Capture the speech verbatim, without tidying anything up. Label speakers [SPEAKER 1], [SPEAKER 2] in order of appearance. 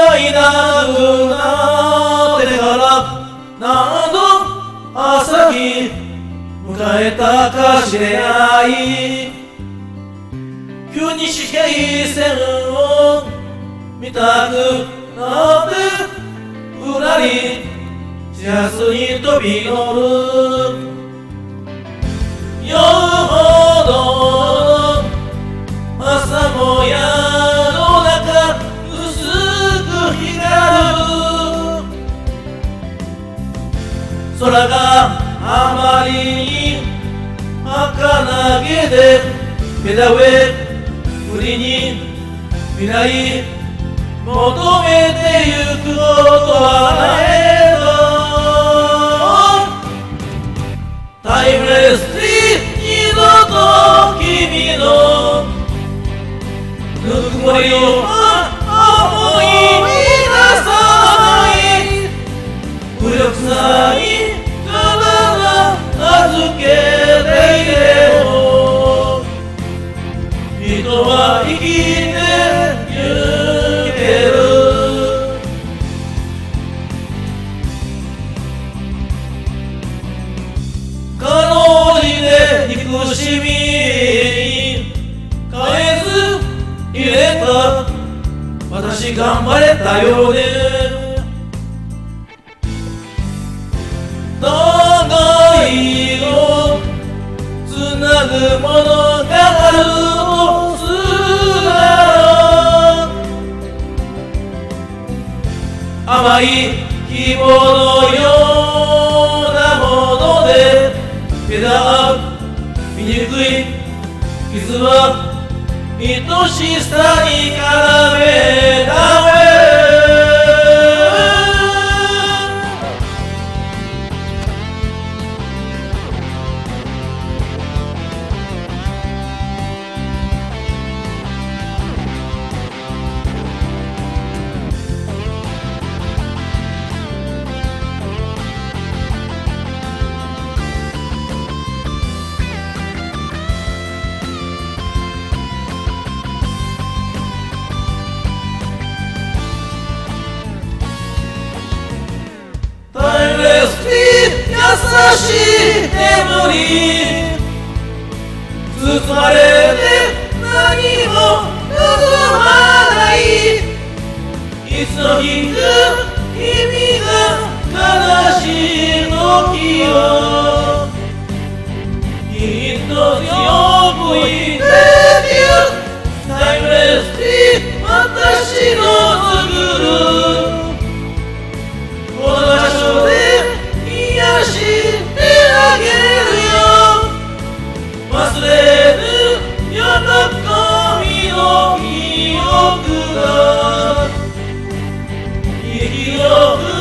[SPEAKER 1] いなくなってから何度朝日迎えたかしれない。急に死刑線を見たくなってふらり自発に飛び乗る。夜ほど朝もやの中薄く光る。空があまりに儚げで枝上振りに未来求めてゆくことはないと。タイムレスに二度と君のぬくもりを思い出さない無力さに体預けていれば人は生きてゆける。かろうじて憎しみに変えず入れた私頑張れたようで互いをつなぐものがあるとすなら甘い希望のようなもので枝醜い傷は愛しさに絡めた上優しい眠り包まれて何も望まない。いつの日か君が悲しい時をきっと強く言ってみる。タイムレスに私の作るこの場所で癒してあげるよ。忘れぬ喜びの記憶が息を